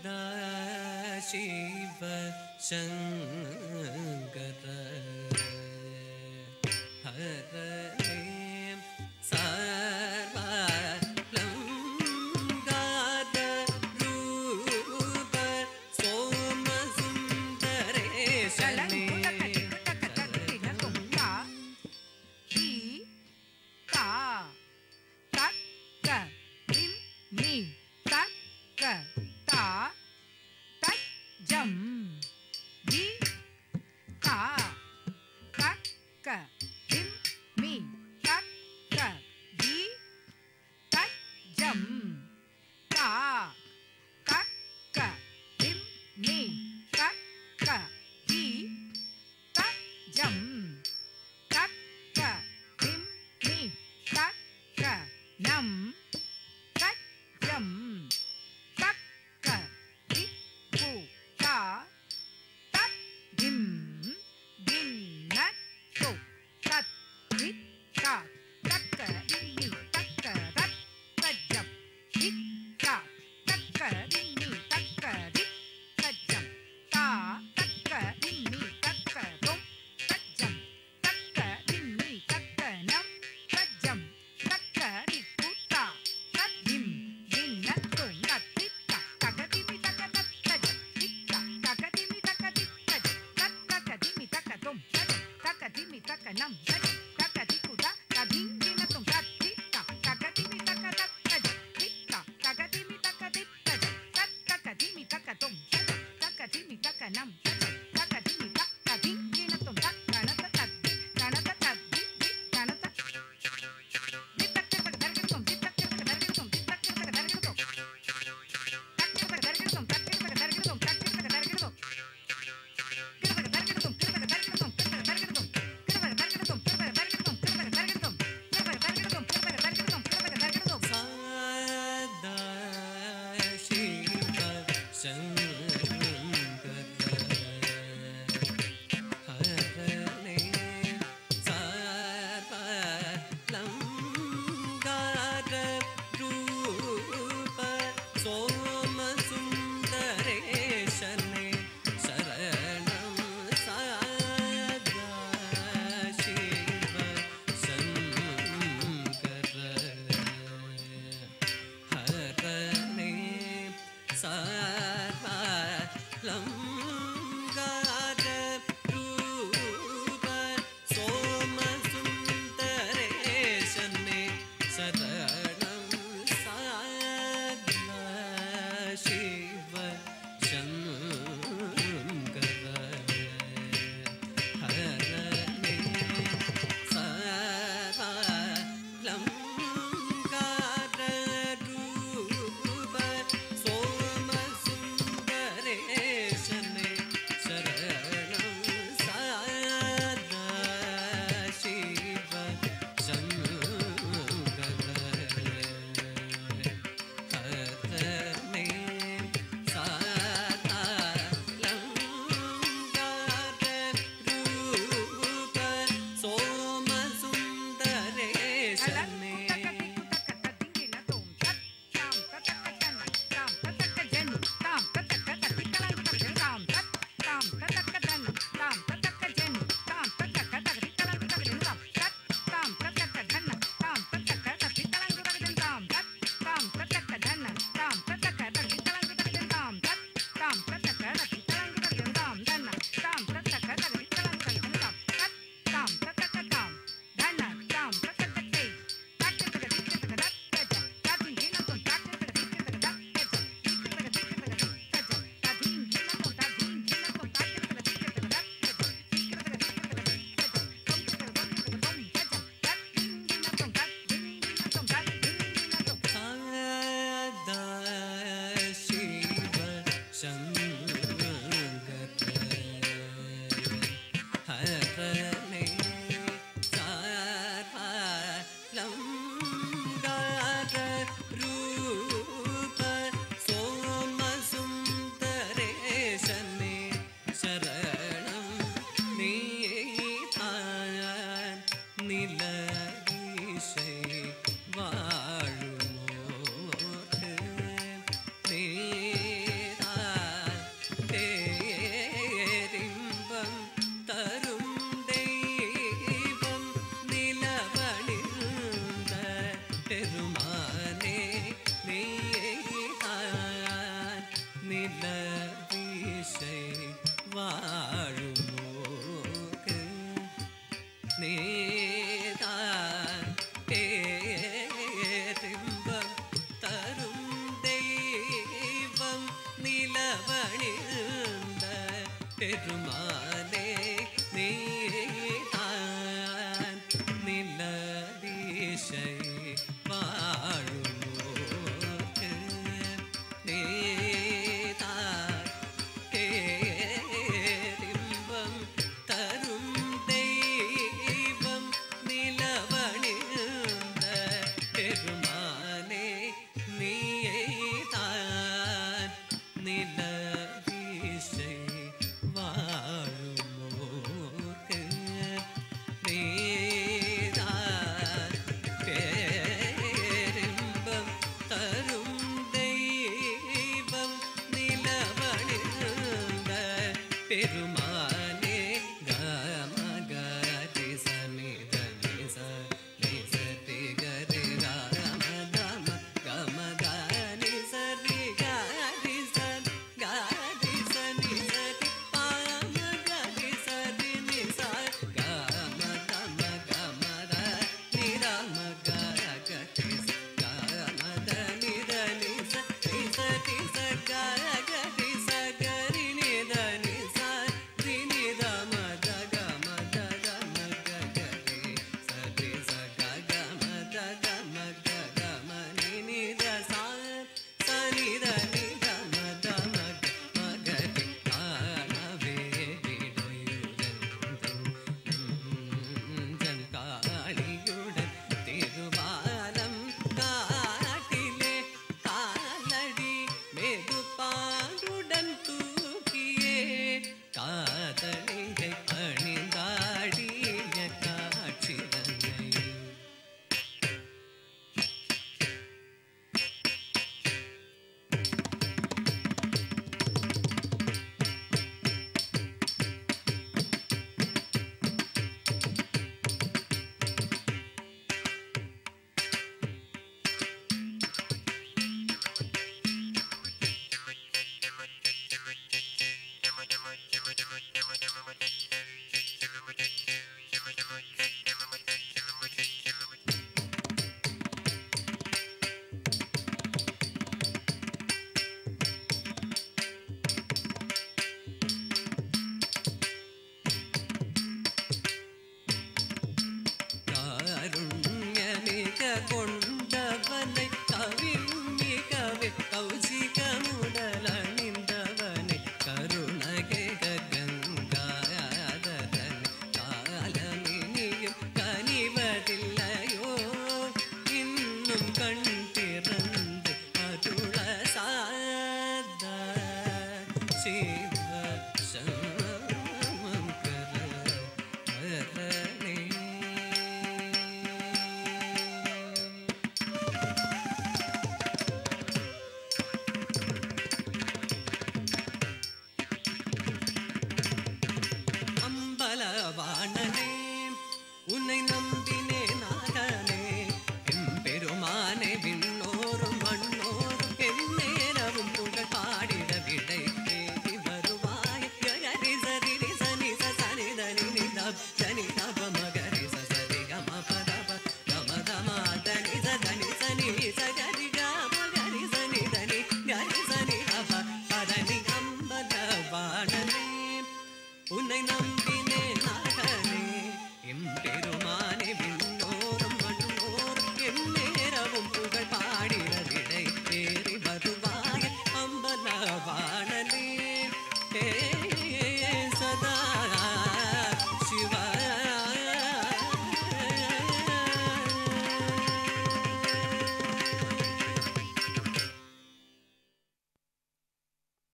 शिव शंकर हरणे सर्वालंकार रूप सोम सुंदरेशने Nation நிலவணிந்த பெருமானே நீதான் நிலதிசை வாழுமோர்க்கு நீதான் பேரின்பம் தரும் தெய்வம் நிலவணிந்த பெருமானே நீதான் நிலதிசை வாழுமோர்க்கு நீதான் பேரின்பம் தரும் தெய்வம் நிலவணிந்த பெருமானே கமகரி சனிதனி சரி கரி ராமதம கமகரி சரி கரி சனி சரி பாமகரி சரி நிச கமதம கமத நிரம கரி கமத நிதனி சரி சரி சகரி சகரி நிதனி சரி நிதம கமத கம கரி சரி சகமத கம கம நித சனிதனி கமத மகரி ஆனவே விடையுடன் காளியுடன் திருவாலம் காட்டிலே காலடி மெதுபாங்குடன் தூக்கியே காதலிகை பணிந்தாடிய காட்சிதனை காருண்யமிக கொண்டவனை கவிமிகவே கௌசிகமுடலணிந்தவனை கருணகே கங்காதரன் காலமினியும் கனிவதில்லையோ இன்னும் கண் திறந்து அருள சாத சிவ சங்கர ஹரணே அம்பலவாணனே உன்னை நம்பினே நாதனே எம்பெருமானே விண்ணோரும் மண்ணோரும் எந்நேரமும் புகழ் பாடிட விடை தேடி வருவாய் கரி சரி சனி சனி தனி நிதப் சனி தப மகரி சரி கம பதப கம தம தனி சனி சனி சக